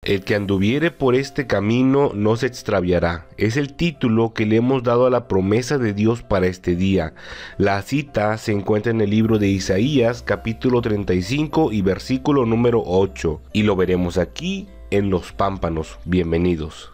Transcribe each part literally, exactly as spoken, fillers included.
El que anduviere por este camino no se extraviará. Es el título que le hemos dado a la promesa de Dios para este día. La cita se encuentra en el libro de Isaías, capítulo treinta y cinco y versículo número ocho. Y lo veremos aquí en Los Pámpanos. Bienvenidos.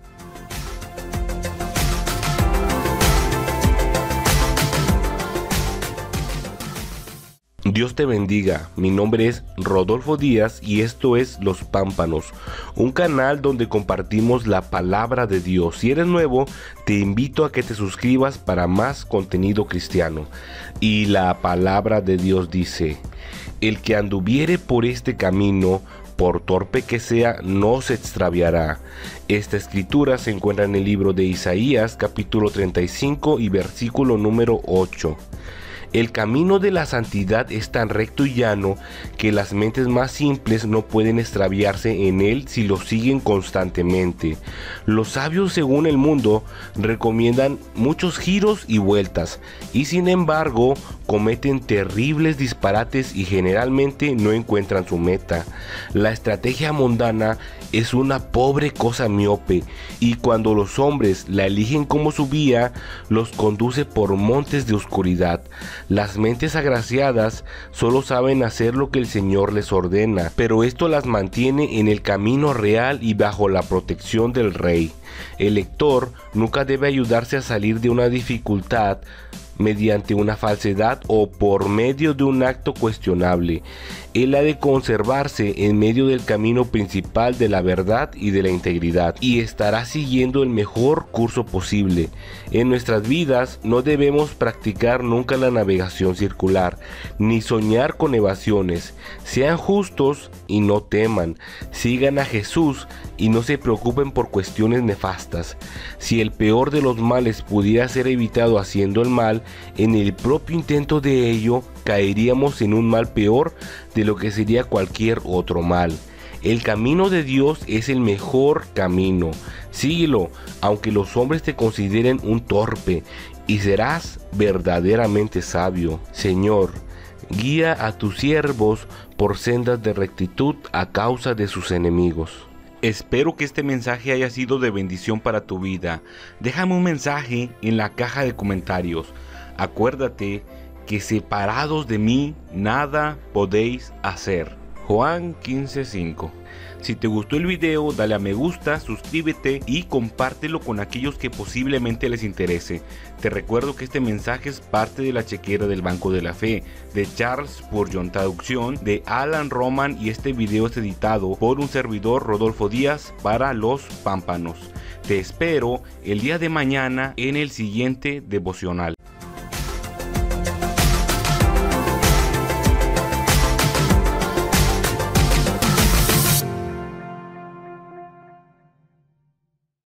Dios te bendiga, mi nombre es Rodolfo Díaz y esto es Los Pámpanos, un canal donde compartimos la palabra de Dios. Si eres nuevo, te invito a que te suscribas para más contenido cristiano. Y la palabra de Dios dice: el que anduviere por este camino, por torpe que sea, no se extraviará. Esta escritura se encuentra en el libro de Isaías, capítulo treinta y cinco y versículo número ocho. El camino de la santidad es tan recto y llano que las mentes más simples no pueden extraviarse en él si lo siguen constantemente. Los sabios, según el mundo, recomiendan muchos giros y vueltas, y sin embargo cometen terribles disparates y generalmente no encuentran su meta. La estrategia mundana es una pobre cosa miope, y cuando los hombres la eligen como su vía, los conduce por montes de oscuridad. Las mentes agraciadas solo saben hacer lo que el Señor les ordena, pero esto las mantiene en el camino real y bajo la protección del Rey. El lector nunca debe ayudarse a salir de una dificultad mediante una falsedad o por medio de un acto cuestionable. Él ha de conservarse en medio del camino principal de la verdad y de la integridad, y estará siguiendo el mejor curso posible. En nuestras vidas no debemos practicar nunca la navegación circular, ni soñar con evasiones. Sean justos y no teman. Sigan a Jesús y no se preocupen por cuestiones nefastas. Si el peor de los males pudiera ser evitado haciendo el mal, en el propio intento de ello caeríamos en un mal peor de lo que sería cualquier otro mal. El camino de Dios es el mejor camino. Síguelo, aunque los hombres te consideren un torpe, y serás verdaderamente sabio. Señor, guía a tus siervos por sendas de rectitud a causa de sus enemigos. Espero que este mensaje haya sido de bendición para tu vida. Déjame un mensaje en la caja de comentarios. Acuérdate que separados de mí nada podéis hacer. Juan quince cinco. Si te gustó el video, dale a me gusta, suscríbete y compártelo con aquellos que posiblemente les interese. Te recuerdo que este mensaje es parte de la chequera del Banco de la Fe, de Charles Spurgeon, traducción de Alan Roman, y este video es editado por un servidor, Rodolfo Díaz, para Los Pámpanos. Te espero el día de mañana en el siguiente devocional.